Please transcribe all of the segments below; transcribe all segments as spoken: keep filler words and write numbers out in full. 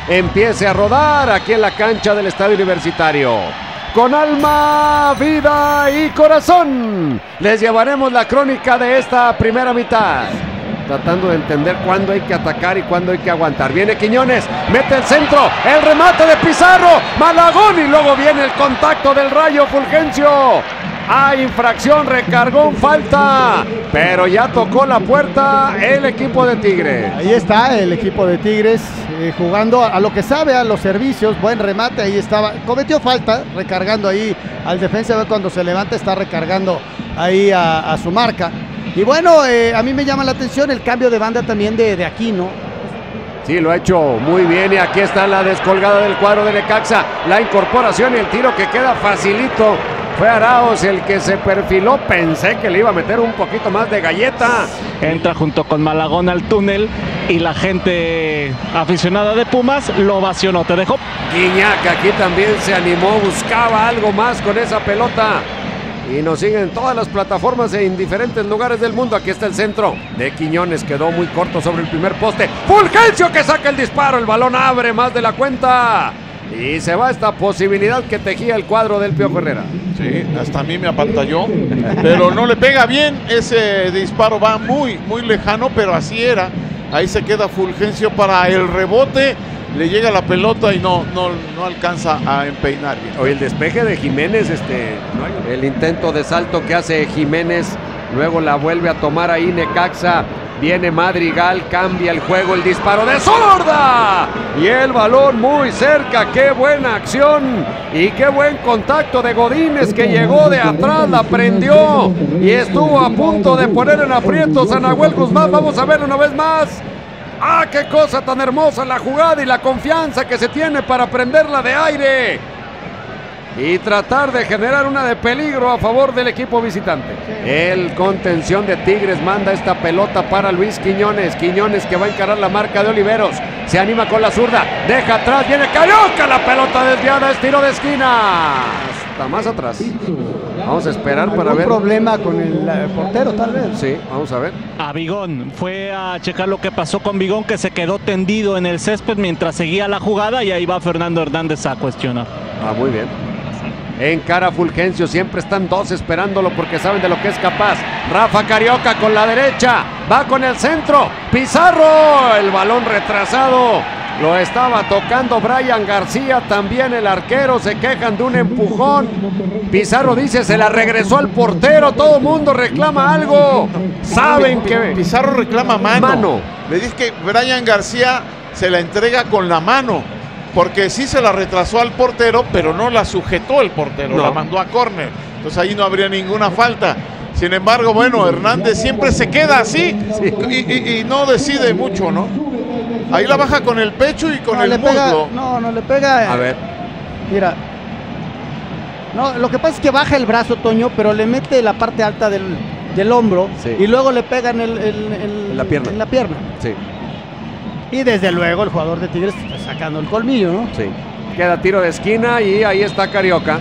empiece a rodar aquí en la cancha del Estadio Universitario. Con alma, vida y corazón, les llevaremos la crónica de esta primera mitad, tratando de entender cuándo hay que atacar y cuándo hay que aguantar. Viene Quiñones, mete el centro, el remate de Pizarro, Malagón, y luego viene el contacto del Rayo Fulgencio. Hay infracción, recargó, falta, pero ya tocó la puerta el equipo de Tigres. Ahí está el equipo de Tigres eh, jugando a lo que sabe, a los servicios. Buen remate, ahí estaba, cometió falta, recargando ahí al defensa. Ve cuando se levanta, está recargando ahí a, a su marca. Y bueno, eh, a mí me llama la atención el cambio de banda también de, de Aquino. Sí, lo ha hecho muy bien, y aquí está la descolgada del cuadro de Necaxa, la incorporación y el tiro que queda facilito. Fue Arauz el que se perfiló, pensé que le iba a meter un poquito más de galleta. Entra junto con Malagón al túnel y la gente aficionada de Pumas lo ovacionó. Te dejó. Guiñac aquí también se animó, buscaba algo más con esa pelota. Y nos siguen en todas las plataformas en diferentes lugares del mundo. Aquí está el centro de Quiñones, quedó muy corto sobre el primer poste. Fulgencio que saca el disparo, el balón abre más de la cuenta. Y se va esta posibilidad que tejía el cuadro del Piojo Herrera. Sí, hasta a mí me apantalló, pero no le pega bien. Ese disparo va muy, muy lejano, pero así era. Ahí se queda Fulgencio para el rebote. Le llega la pelota y no, no, no alcanza a empeinar bien. Hoy el despeje de Jiménez, este, el intento de salto que hace Jiménez, luego la vuelve a tomar ahí Necaxa. Viene Madrigal, cambia el juego, el disparo de Zurda. Y el balón muy cerca, qué buena acción. Y qué buen contacto de Godínez, que llegó de atrás, la prendió. Y estuvo a punto de poner en aprietos a Nahuel Guzmán. Vamos a verlo una vez más. ¡Ah, qué cosa tan hermosa la jugada y la confianza que se tiene para prenderla de aire! Y tratar de generar una de peligro a favor del equipo visitante. El contención de Tigres manda esta pelota para Luis Quiñones. Quiñones que va a encarar la marca de Oliveros. Se anima con la zurda. Deja atrás. Viene Carioca. La pelota desviada. Es tiro de esquina. Hasta más atrás. Vamos a esperar para ver. ¿Algún problema con el, el portero tal vez? Sí, vamos a ver. A Vigón. Fue a checar lo que pasó con Vigón, que se quedó tendido en el césped mientras seguía la jugada. Y ahí va Fernando Hernández a cuestionar. Ah, muy bien. Encara Fulgencio, siempre están dos esperándolo porque saben de lo que es capaz. Rafa Carioca con la derecha, va con el centro, Pizarro, el balón retrasado, lo estaba tocando Brian García, también el arquero, se quejan de un empujón. Pizarro dice, se la regresó al portero, todo el mundo reclama algo. Saben que... Pizarro reclama mano. mano. Le dice que Brian García se la entrega con la mano, porque sí se la retrasó al portero, pero no la sujetó el portero, no. La mandó a córner. Entonces ahí no habría ninguna falta. Sin embargo, bueno, Hernández siempre se queda así, sí. y, y, y no decide mucho, ¿no? Ahí la baja con el pecho y con no, el le muslo. Pega, no, no le pega. A ver. Mira. No, lo que pasa es que baja el brazo, Toño, pero le mete la parte alta del, del hombro, sí. Y luego le pega en, el, el, el, en la pierna. En la pierna. Sí. Y desde luego el jugador de Tigres está sacando el colmillo, ¿no? Sí. Queda tiro de esquina y ahí está Carioca.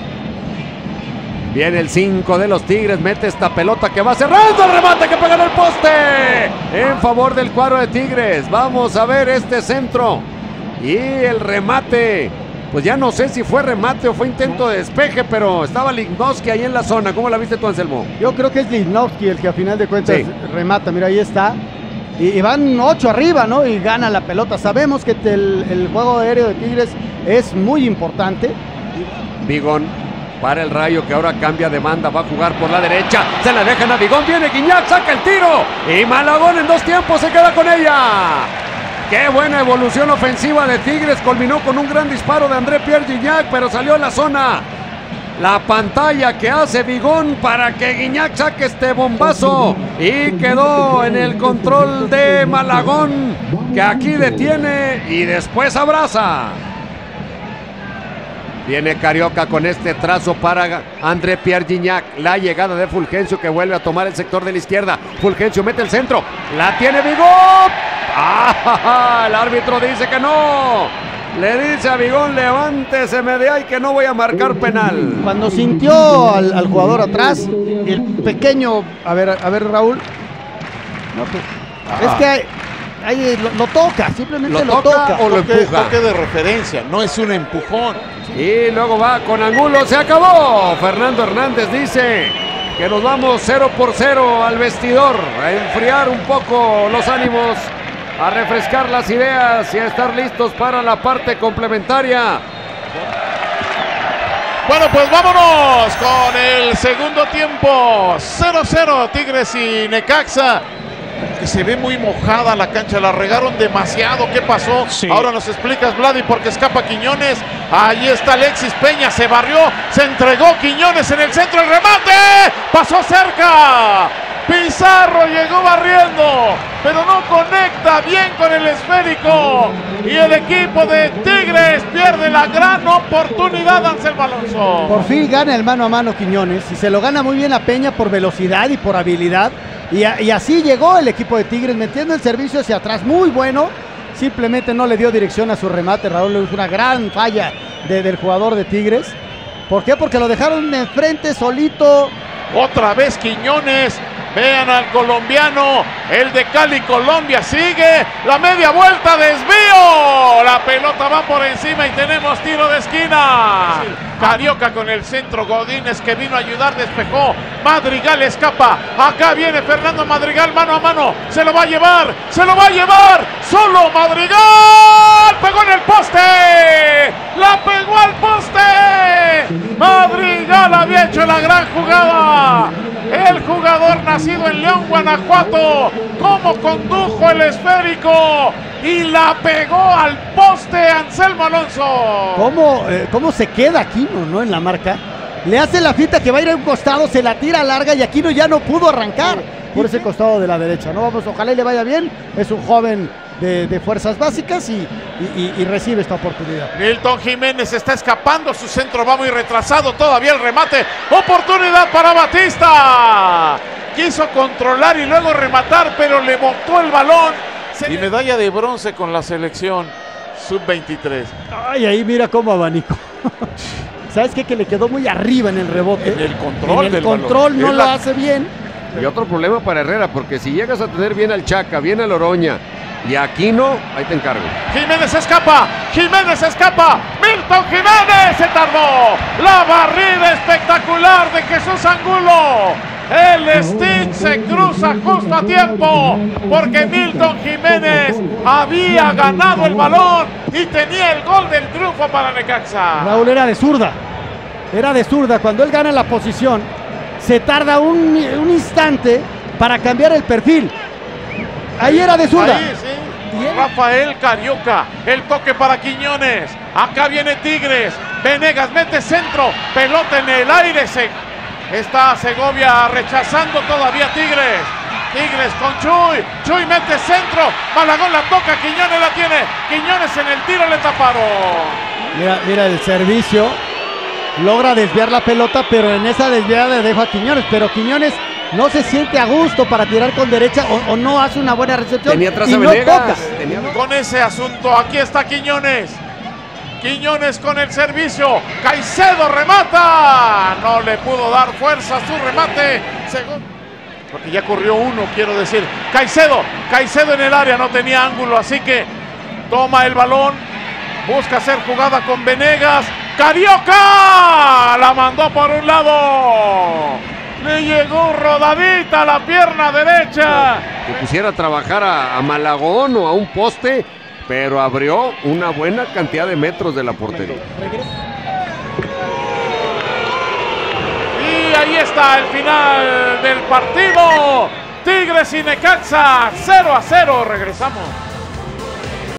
Viene el cinco de los Tigres, mete esta pelota que va cerrando el remate que pega en el poste. En favor del cuadro de Tigres. Vamos a ver este centro. Y el remate. Pues ya no sé si fue remate o fue intento de despeje, pero estaba Lichnowsky ahí en la zona. ¿Cómo la viste tú, Anselmo? Yo creo que es Lichnowsky el que a final de cuentas sí. remata. Mira, ahí está. Y van ocho arriba, ¿no? Y gana la pelota. Sabemos que el, el juego aéreo de Tigres es muy importante. Vigón para el Rayo, que ahora cambia de banda, va a jugar por la derecha. Se la dejan a Vigón, viene Guiñac, saca el tiro. Y Malagón en dos tiempos se queda con ella. Qué buena evolución ofensiva de Tigres. Culminó con un gran disparo de André Pierre Gignac, pero salió en la zona. La pantalla que hace Vigón para que Guiñac saque este bombazo. Y quedó en el control de Malagón, que aquí detiene y después abraza. Viene Carioca con este trazo para André Pierre Gignac. La llegada de Fulgencio, que vuelve a tomar el sector de la izquierda. Fulgencio mete el centro. La tiene Vigón. ¡Ah! El árbitro dice que no. Le dice a Vigón, levánteseme de ahí que no voy a marcar penal. Cuando sintió al, al jugador atrás, el pequeño... A ver, a ver, Raúl. No, pues, ah. Es que hay, ahí lo, lo toca, simplemente ¿Lo lo, toca toca. o lo Toque, empuja? toque de referencia, no es un empujón. Y luego va con Angulo, se acabó. Fernando Hernández dice que nos vamos cero por cero al vestidor, a enfriar un poco los ánimos, a refrescar las ideas y a estar listos para la parte complementaria. Bueno, pues vámonos con el segundo tiempo. cero cero Tigres y Necaxa. Que se ve muy mojada la cancha, la regaron demasiado. ¿Qué pasó? Sí. Ahora nos explicas, Vladi, porque escapa Quiñones. Ahí está Alexis Peña, se barrió, se entregó Quiñones en el centro, el remate, pasó cerca. Pizarro llegó barriendo, pero no conecta bien con el esférico. Y el equipo de Tigres pierde la gran oportunidad, Anselmo Alonso. Por fin gana el mano a mano Quiñones y se lo gana muy bien a Peña por velocidad y por habilidad. Y, a, y así llegó el equipo de Tigres, metiendo el servicio hacia atrás muy bueno. Simplemente no le dio dirección a su remate. Raúl, es una gran falla de, del jugador de Tigres. ¿Por qué? Porque lo dejaron enfrente solito. Otra vez Quiñones. Vean al colombiano, el de Cali, Colombia, sigue la media vuelta, desvío, la pelota va por encima y tenemos tiro de esquina. Carioca con el centro, Godínez que vino a ayudar, despejó, Madrigal escapa, acá viene Fernando Madrigal, mano a mano, se lo va a llevar, se lo va a llevar, solo Madrigal, pegó en el poste, la pegó al poste, Madrigal había hecho la gran jugada. El jugador nacido en León, Guanajuato, cómo condujo el esférico y la pegó al poste, Anselmo Alonso. ¿Cómo, eh, cómo se queda Aquino, ¿no? En la marca. Le hace la finta que va a ir a un costado, se la tira larga y Aquino ya no pudo arrancar por ese costado de la derecha. No, vamos, ojalá y le vaya bien. Es un joven de, de fuerzas básicas y, y, y recibe esta oportunidad. Milton Jiménez está escapando, su centro va muy retrasado, todavía el remate, oportunidad para Batista. Quiso controlar y luego rematar, pero le botó el balón. Y medalla de bronce con la selección sub veintitrés. Ay, ahí mira cómo abanico. ¿Sabes qué? Que le quedó muy arriba en el rebote. En el control En el del control balón. no Es lo la- hace bien. Y otro problema para Herrera, porque si llegas a tener bien al Chaca, bien al Oroña y a Aquino, ahí te encargo. Jiménez escapa, Jiménez escapa, Milton Jiménez se tardó, la barrida espectacular de Jesús Angulo. El Stitch se cruza justo a tiempo porque Milton Jiménez había ganado el balón y tenía el gol del triunfo para Necaxa. Raúl era de zurda. Era de zurda. Cuando él gana la posición, se tarda un, un instante para cambiar el perfil. Ahí era de zurda. Ahí, sí. Rafael Carioca, el toque para Quiñones. Acá viene Tigres. Venegas mete centro, pelota en el aire. Se... Está Segovia rechazando todavía Tigres. Tigres con Chuy. Chuy mete centro. Malagón la toca, Quiñones la tiene. Quiñones en el tiro le taparon. Mira, mira el servicio. Logra desviar la pelota, pero en esa desviada le deja a Quiñones. Pero Quiñones no se siente a gusto para tirar con derecha o, o no hace una buena recepción. Tenía atrás y a no Venegas. toca. Tenía- Con ese asunto, aquí está Quiñones. Quiñones con el servicio. Caicedo remata. No le pudo dar fuerza a su remate. Segu- Porque ya corrió uno, quiero decir. Caicedo. Caicedo en el área, no tenía ángulo, así que toma el balón. Busca hacer jugada con Venegas. Carioca. La mandó por un lado. Le llegó rodadita a la pierna derecha. Que pusiera a trabajar a, a Malagón o a un poste, pero abrió una buena cantidad de metros de la portería. Y ahí está el final del partido. Tigres y Necaxa, cero a cero. Regresamos.